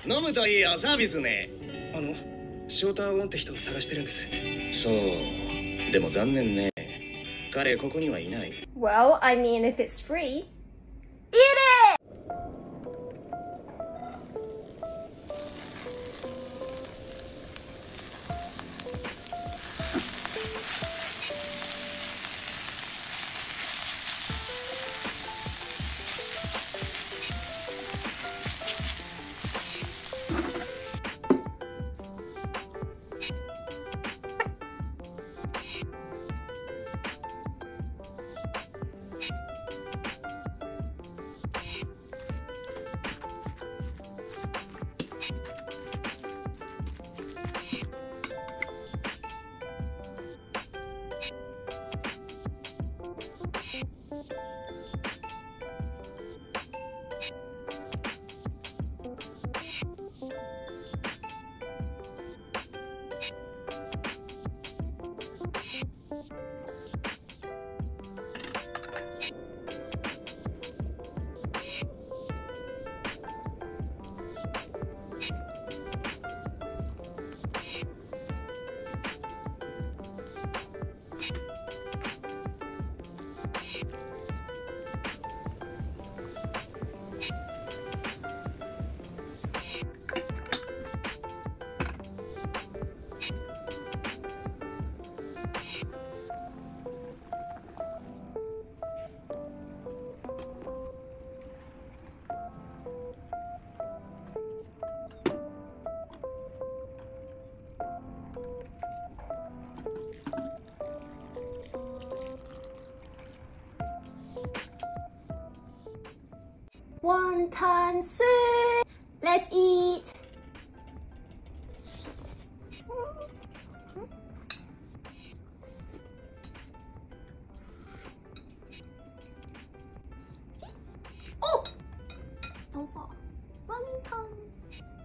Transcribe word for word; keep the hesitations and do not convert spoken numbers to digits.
飲むといいよ、サービスね。あのショーター・ウォンって人を探してるんです。そう、でも残念ね。彼ここにはいない。 Well, I mean, if it's free, eat it! Wonton soup! Let's eat! Oh! Don't fall. Wonton!